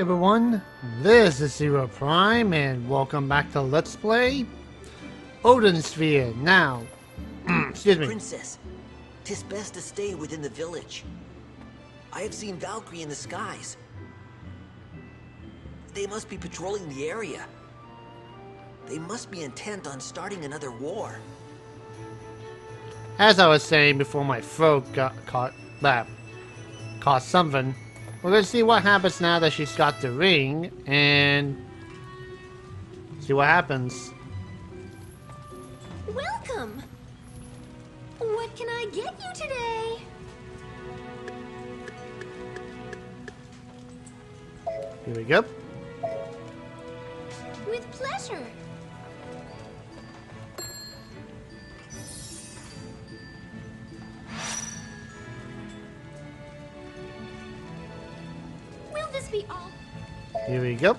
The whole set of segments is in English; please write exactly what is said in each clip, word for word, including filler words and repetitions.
everyone, this is ZeroPrime and welcome back to Let's Play Odin Sphere. Now, excuse me. Princess, 'tis best to stay within the village. I have seen Valkyrie in the skies. They must be patrolling the area. They must be intent on starting another war. As I was saying before my throat got caught, bah, caught something. We're gonna see what happens now that she's got the ring and see what happens. Welcome! What can I get you today? Here we go. With pleasure. Will this be all? Here we go.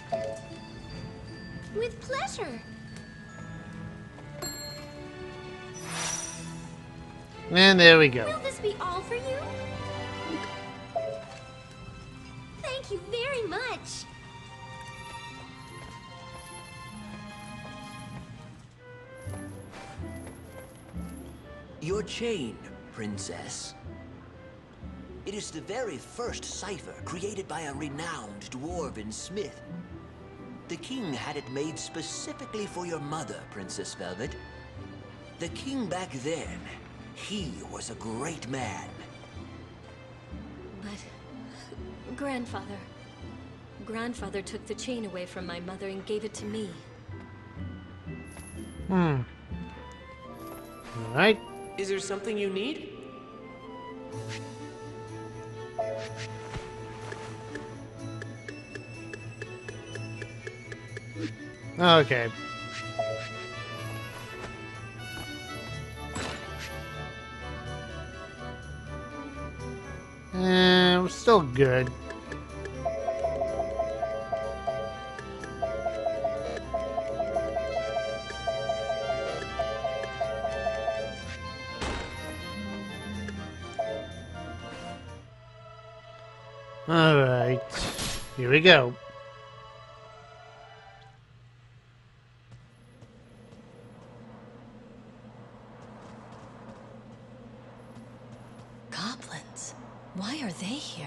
With pleasure. And there we go. Will this be all for you? Thank you very much. Your chain, Princess. It is the very first cipher created by a renowned dwarven smith. The king had it made specifically for your mother, Princess Velvet. The king back then, he was a great man. But... Grandfather... Grandfather took the chain away from my mother and gave it to me. Hmm. Alright. Is there something you need? Okay. Uh, we're still good. Alright. Here we go. Goblins? Why are they here?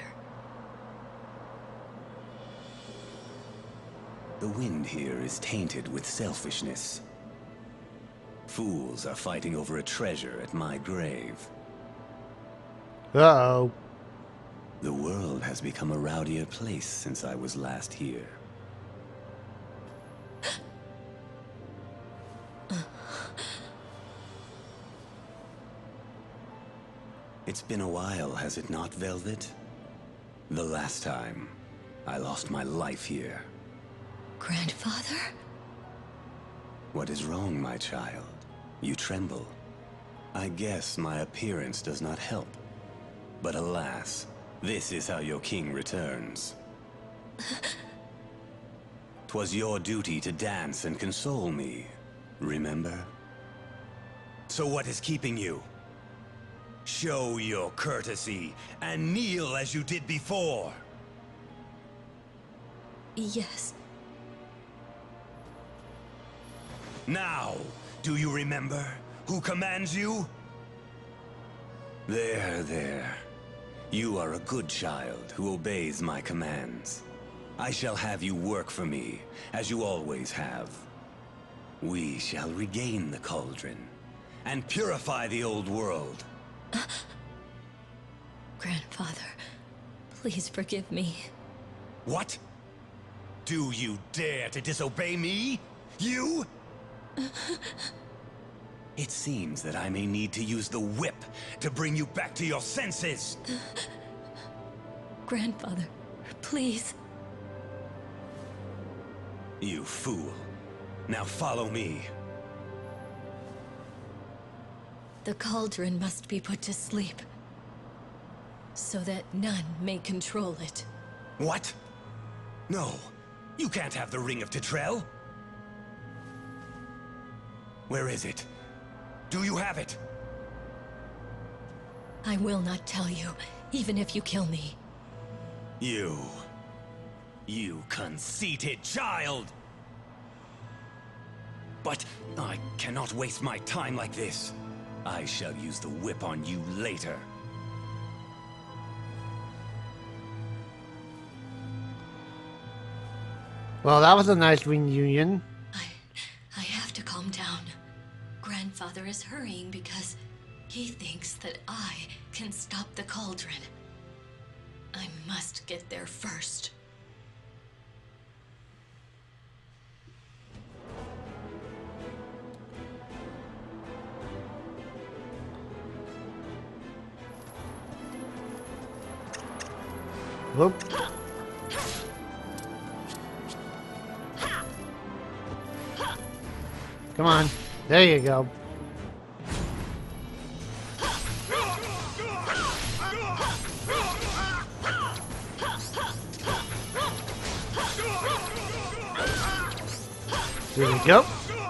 The wind here is tainted with selfishness. Fools are fighting over a treasure at my grave. Uh-oh. The world has become a rowdier place since I was last here. It's been a while, has it not, Velvet? The last time, I lost my life here. Grandfather? What is wrong, my child? You tremble. I guess my appearance does not help. But alas, this is how your king returns. 'Twas your duty to dance and console me, remember? So what is keeping you? Show your courtesy and kneel as you did before. Yes. Now, do you remember who commands you? There, there. You are a good child who obeys my commands. I shall have you work for me, as you always have. We shall regain the cauldron and purify the old world. Grandfather, please forgive me. What? Do you dare to disobey me? You? It seems that I may need to use the whip to bring you back to your senses. Grandfather, please. You fool. Now follow me. The cauldron must be put to sleep, so that none may control it. What? No, you can't have the Ring of Tetrel. Where is it? Do you have it? I will not tell you, even if you kill me. You... You conceited child! But I cannot waste my time like this. I shall use the whip on you later. Well, that was a nice reunion. I... I have to calm down. Grandfather is hurrying because he thinks that I can stop the cauldron. I must get there first. Whoop. Come on. There you go. Here we go.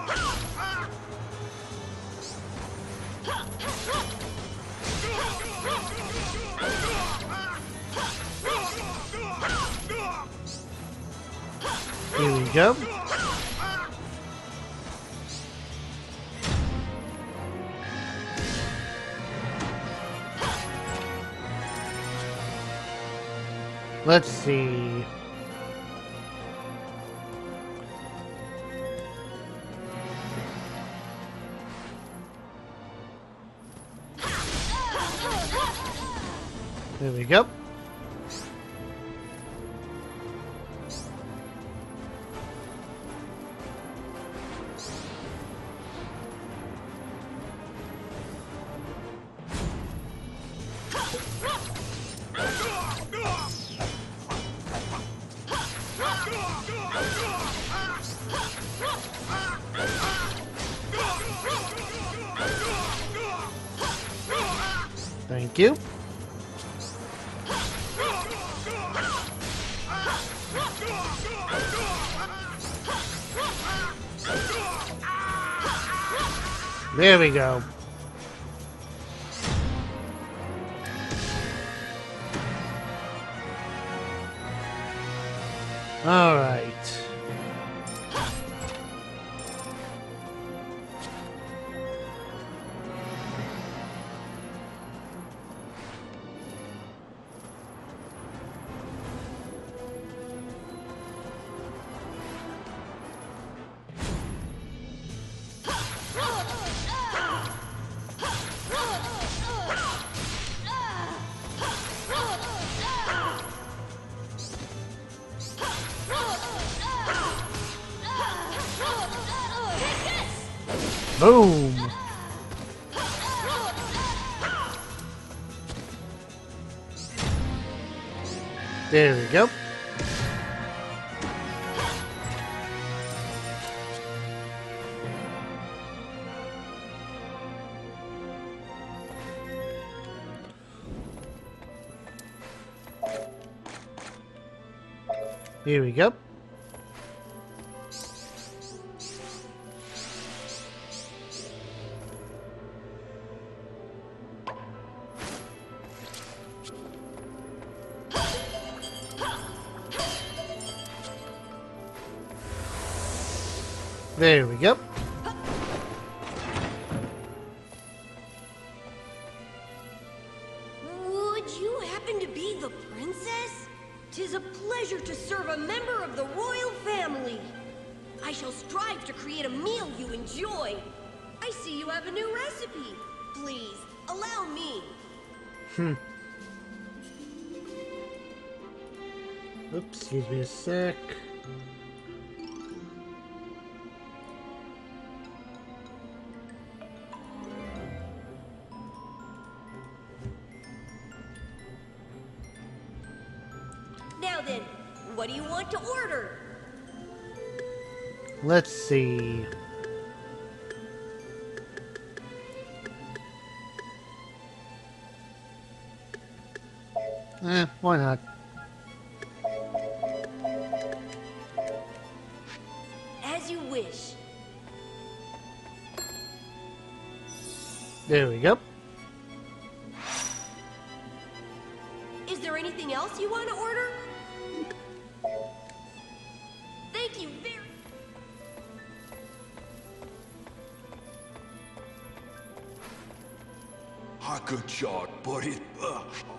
Here we go. Let's see. There we go. Thank you. There we go. All right. Boom! There we go. Here we go. There we go. Would you happen to be the princess? 'Tis a pleasure to serve a member of the royal family. I shall strive to create a meal you enjoy. I see you have a new recipe. Please, allow me. Hmm. Oops, excuse me a sec. Now then, what do you want to order? Let's see. Eh, why not? As you wish. There we go. Is there anything else you want to order? Thank you very... I could shot, but it... Uh.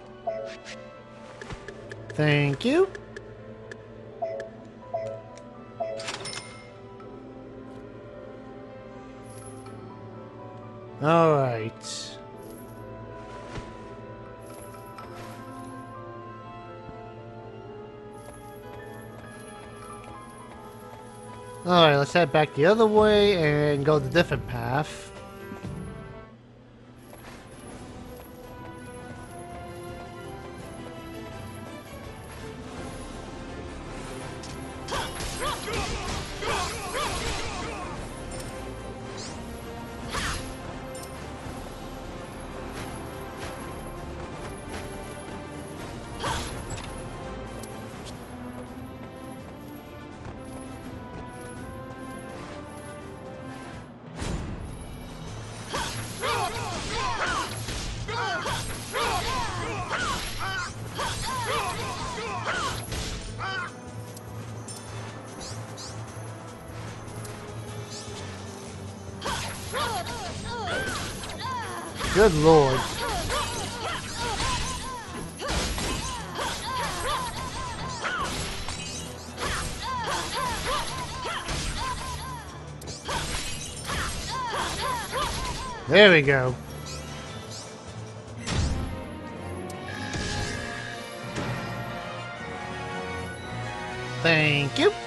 Thank you. All right. Alright, let's head back the other way and go the different path. Good lord. There we go. Thank you.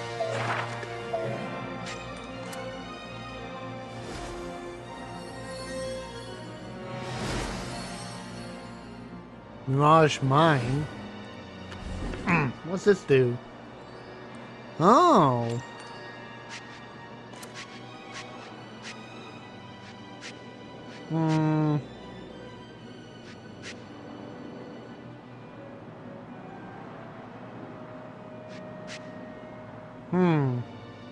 Mirage Mine. What's this do? Oh. Hmm. Hmm.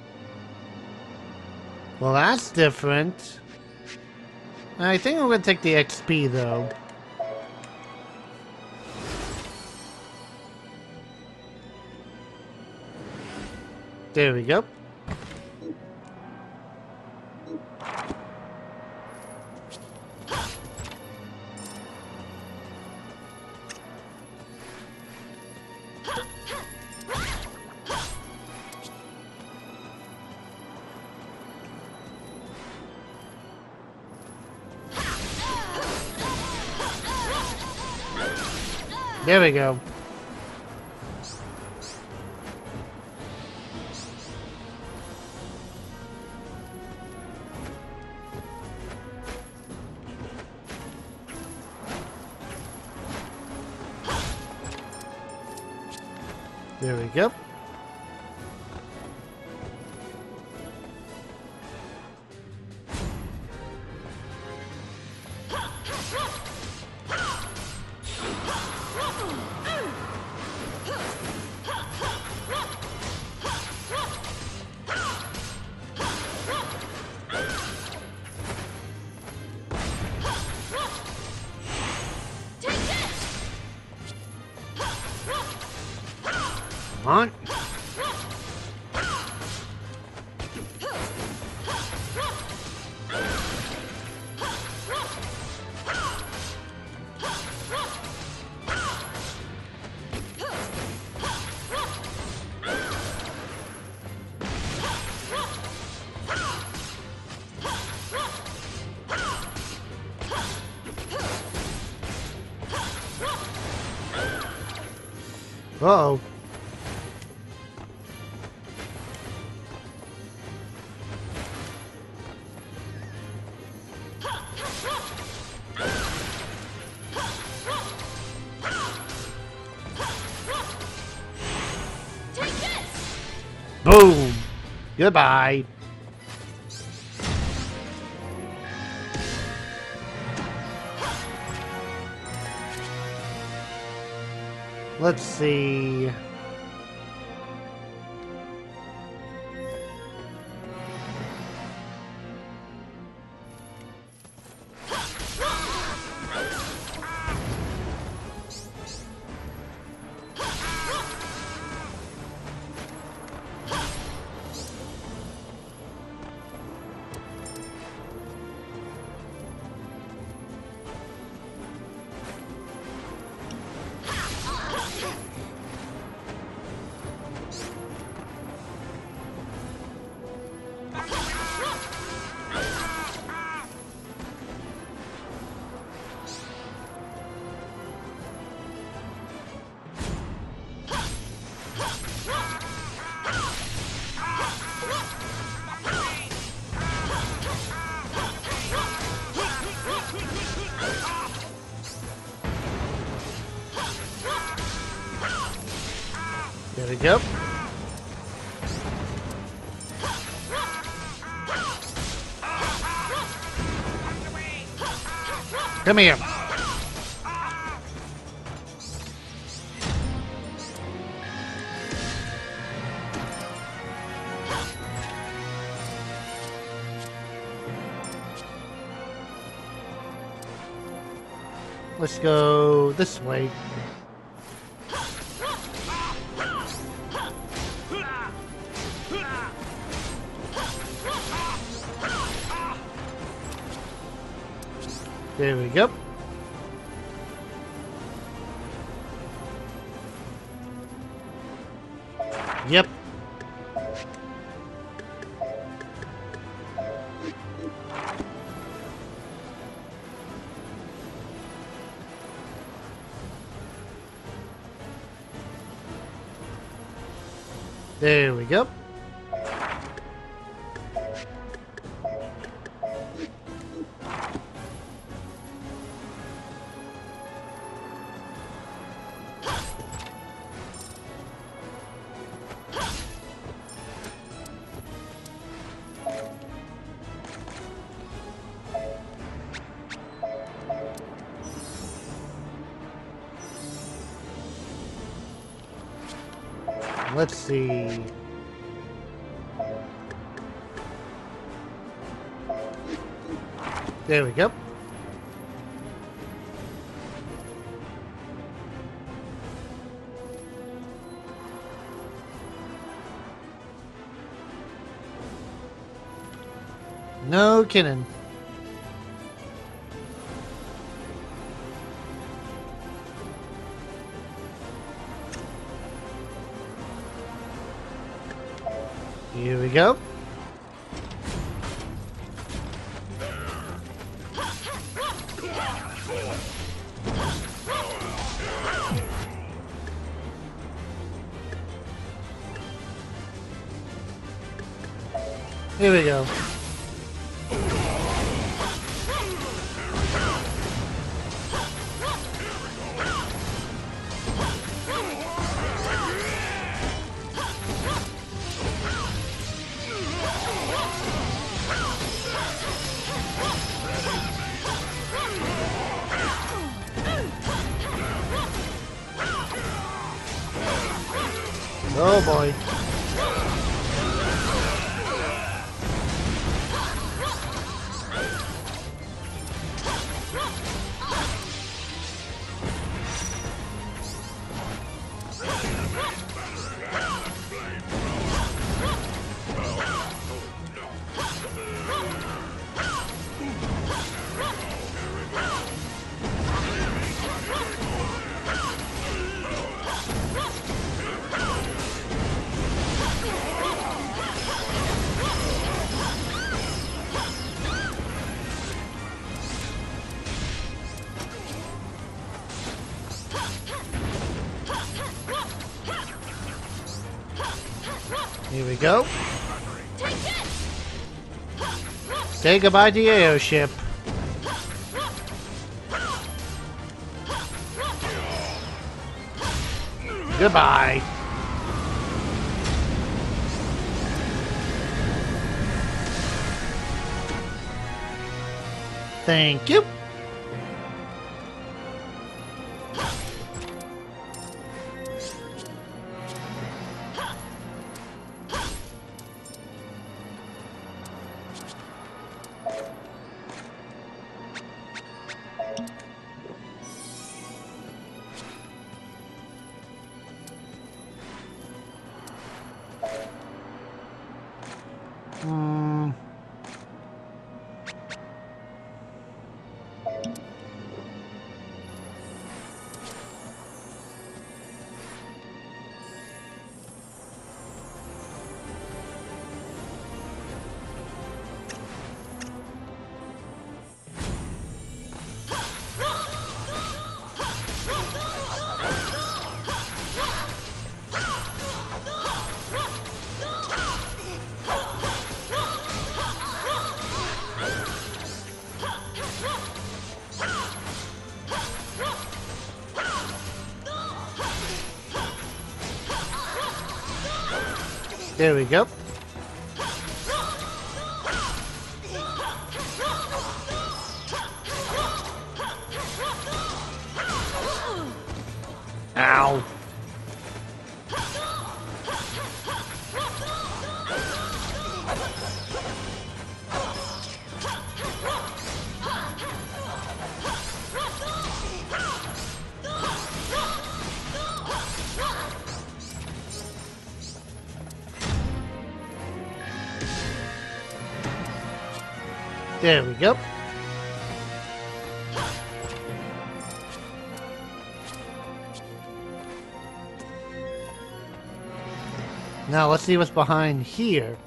Well, that's different. I think I'm gonna take the X P though. There we go. There we go. There we go. Come on. Uh-oh. Boom. Goodbye. Let's see. There we go. Come here. Let's go this way. There we go. Yep. There we go. Let's see. There we go. No kidding. Here we go. Here we go. Oh boy. Here we go. Say goodbye to your airship. Goodbye. Thank you. There we go. Ow. There we go. Now let's see what's behind here.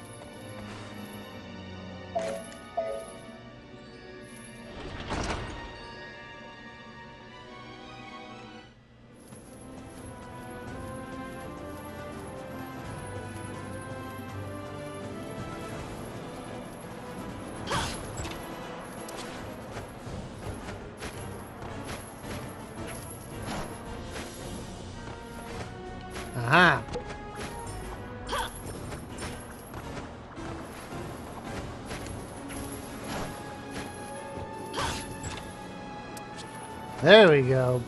Aha. There we go.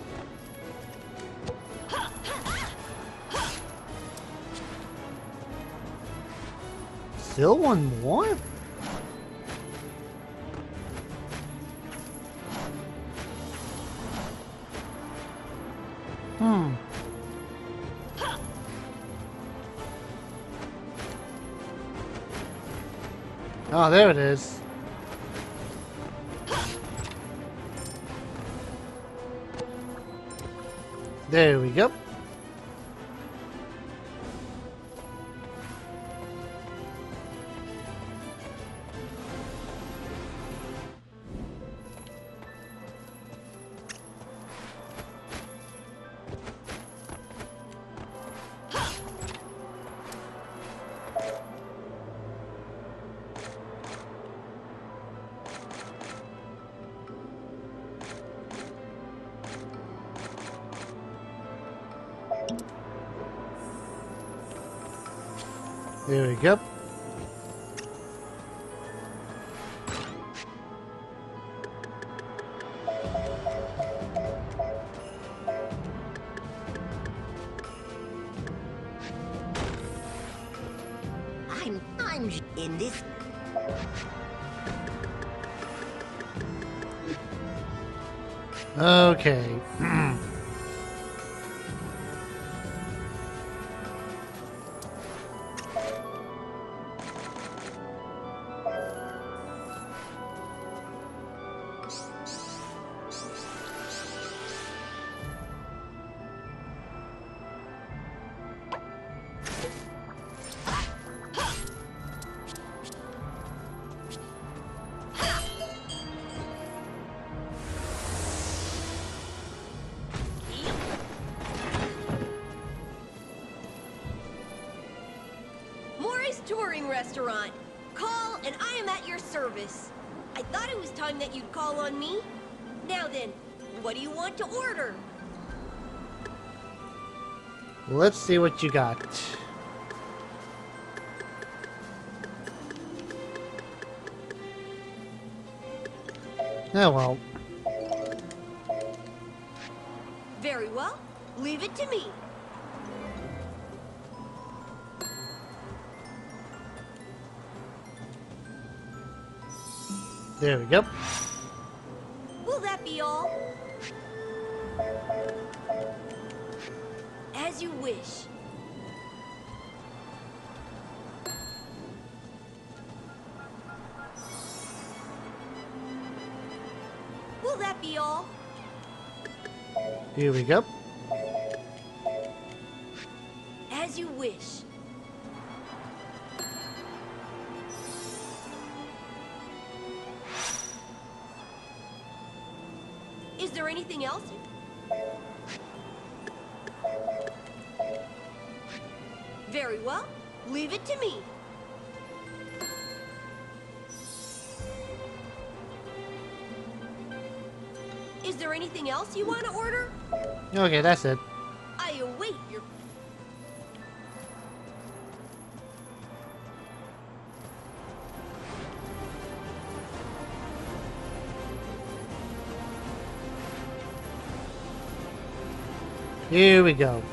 Still one more? Hmm. Oh, there it is. There we go. There we go. I'm I'm in this. Okay. Touring restaurant. Call and I am at your service. I thought it was time that you'd call on me. Now then, what do you want to order? Let's see what you got. Oh well. Very well. Leave it to me. There we go. Will that be all? As you wish. Will that be all? Here we go. As you wish. Is there anything else? Very well. Leave it to me. Is there anything else you want to order? Okay, that's it. I await your... Here we go.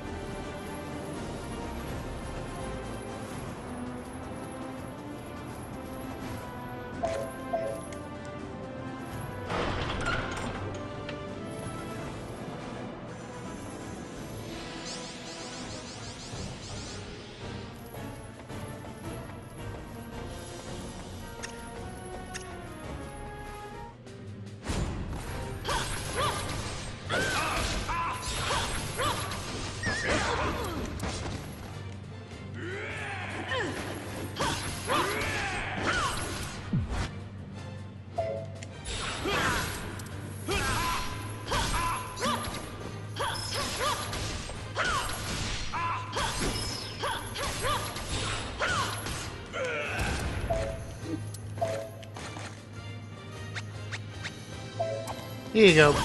Here you go.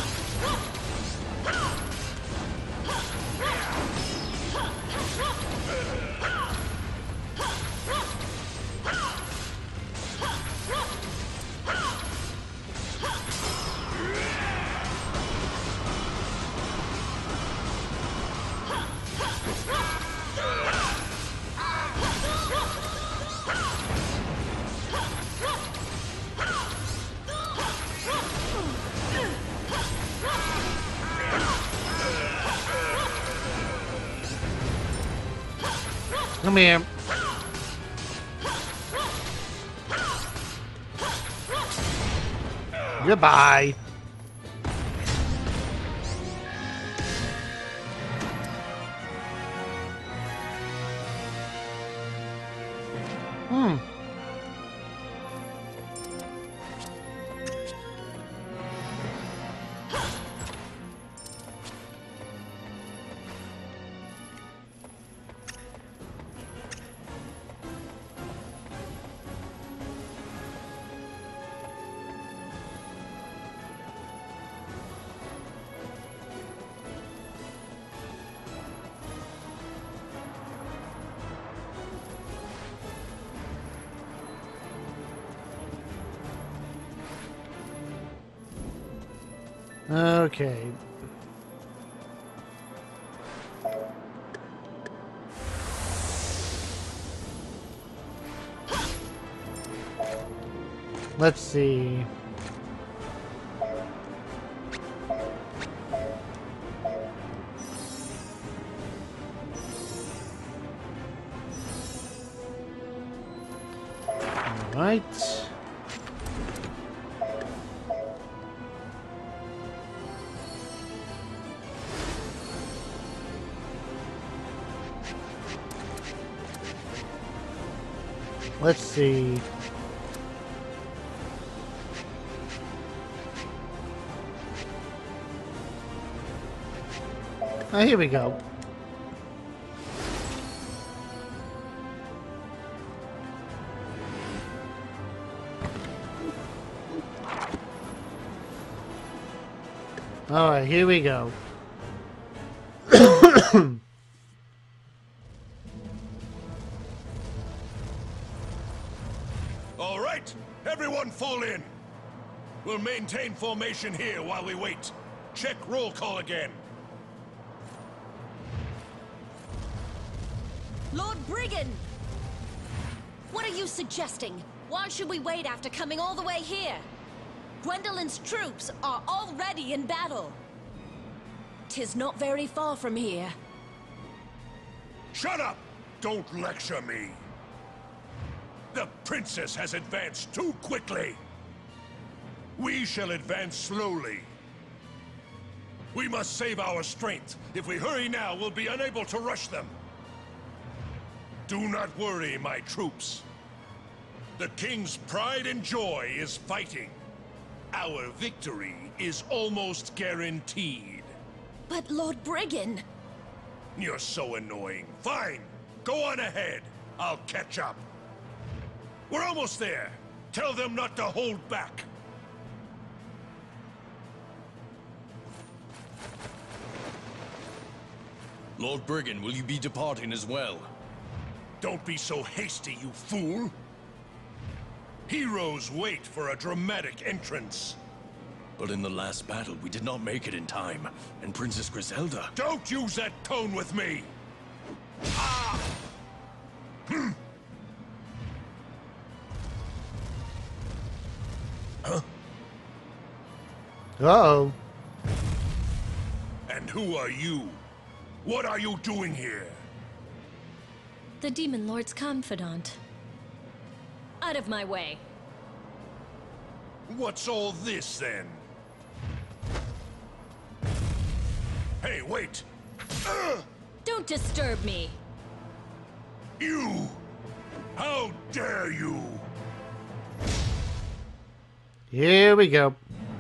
Come here. Goodbye. Hmm. Okay. Let's see. All right. Let's see. Oh, here we go. All right, here we go. All right, everyone fall in. We'll maintain formation here while we wait. Check roll call again. Lord Brigand! What are you suggesting? Why should we wait after coming all the way here? Gwendolyn's troops are already in battle. 'Tis not very far from here. Shut up! Don't lecture me. The princess has advanced too quickly. We shall advance slowly. We must save our strength. If we hurry now, we'll be unable to rush them. Do not worry, my troops. The king's pride and joy is fighting. Our victory is almost guaranteed. But Lord Brigand... You're so annoying. Fine. Go on ahead. I'll catch up. We're almost there. Tell them not to hold back. Lord Brigand, will you be departing as well? Don't be so hasty, you fool. Heroes wait for a dramatic entrance. But in the last battle, we did not make it in time. And Princess Griselda... Don't use that tone with me! Ah! Hmm. Huh? Uh-oh. And who are you? What are you doing here? The Demon Lord's confidant. Out of my way. What's all this, then? Hey, wait! Ugh! Don't disturb me! You! How dare you! Here we go.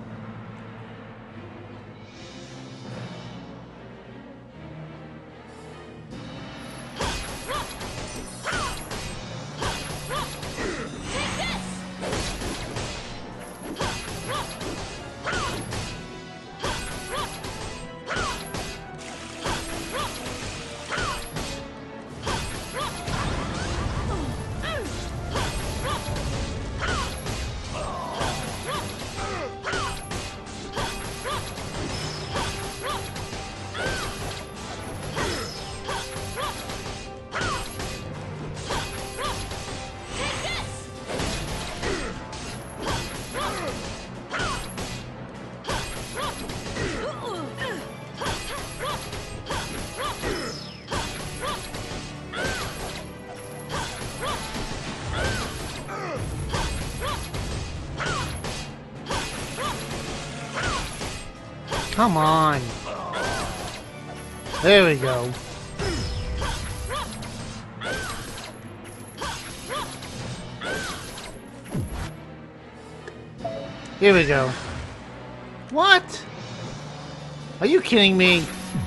Come on. There we go. Here we go. What? Are you kidding me?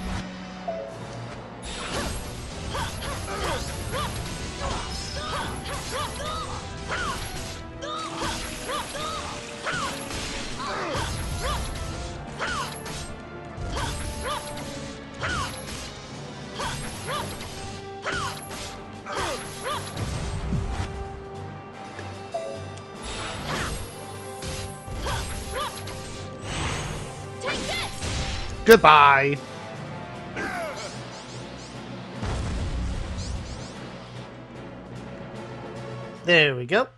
Goodbye. There we go.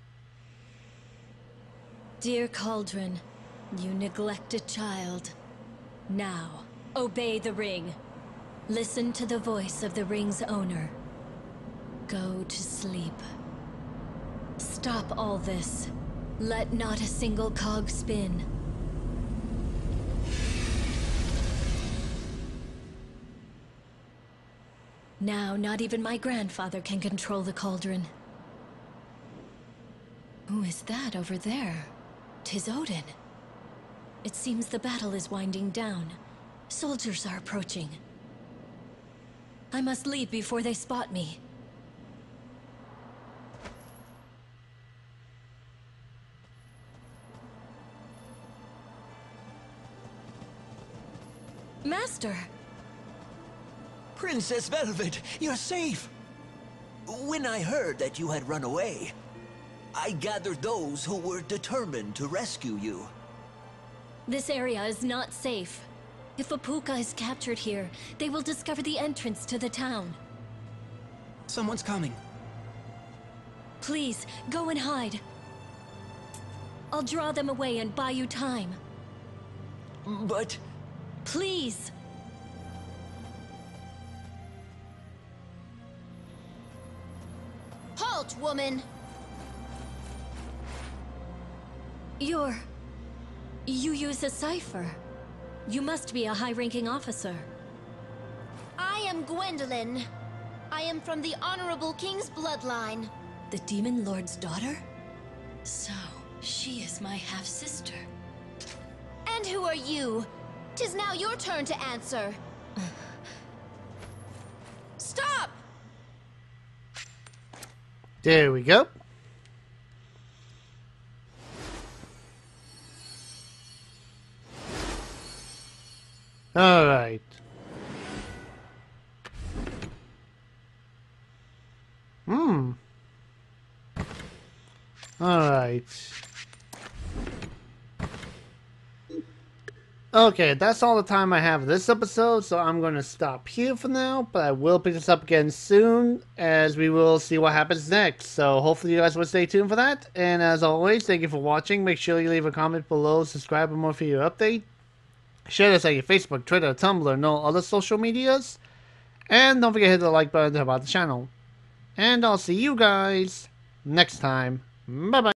Dear Cauldron, you neglected child. Now, obey the ring. Listen to the voice of the ring's owner. Go to sleep. Stop all this. Let not a single cog spin. Now, not even my grandfather can control the cauldron. Who is that over there? 'Tis Odin. It seems the battle is winding down. Soldiers are approaching. I must leave before they spot me. Master! Princess Velvet, you're safe! When I heard that you had run away, I gathered those who were determined to rescue you. This area is not safe. If Apuka is captured here, they will discover the entrance to the town. Someone's coming. Please, go and hide. I'll draw them away and buy you time. But... Please! Halt, woman! You're... You use a cipher. You must be a high-ranking officer. I am Gwendolyn. I am from the Honorable King's bloodline. The Demon Lord's daughter? So, she is my half-sister. And who are you? 'Tis now your turn to answer. Stop! There we go. All right. Hmm. All right. Okay, that's all the time I have this episode, so I'm going to stop here for now, but I will pick this up again soon, as we will see what happens next. So hopefully you guys will stay tuned for that, and as always, thank you for watching. Make sure you leave a comment below, subscribe for more for your update. Share this on your Facebook, Twitter, Tumblr, and all other social medias. And don't forget to hit the like button to help out the channel. And I'll see you guys next time. Bye-bye.